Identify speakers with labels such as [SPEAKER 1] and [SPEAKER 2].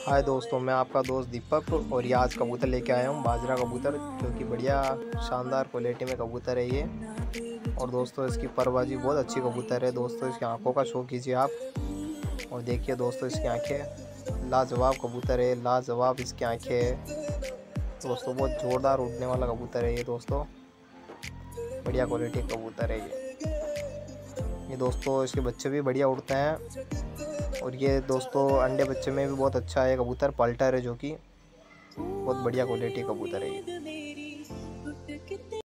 [SPEAKER 1] हाय दोस्तों, मैं आपका दोस्त दीपक और ये आज कबूतर लेके आया हूँ। बाजरा कबूतर जो कि बढ़िया शानदार क्वालिटी में कबूतर है ये। और दोस्तों इसकी परवाजी बहुत अच्छी कबूतर है। दोस्तों इसकी आंखों का शो कीजिए आप और देखिए दोस्तों इसकी आंखें लाजवाब कबूतर है, लाजवाब इसकी आंखें है। दोस्तों बहुत ज़ोरदार उड़ने वाला कबूतर है ये। दोस्तों बढ़िया क्वालिटी कबूतर है ये दोस्तों इसके बच्चे भी बढ़िया उड़ते हैं। और ये दोस्तों अंडे बच्चे में भी बहुत अच्छा है कबूतर। पल्टर है जो कि बहुत बढ़िया क्वालिटी कबूतर है ये।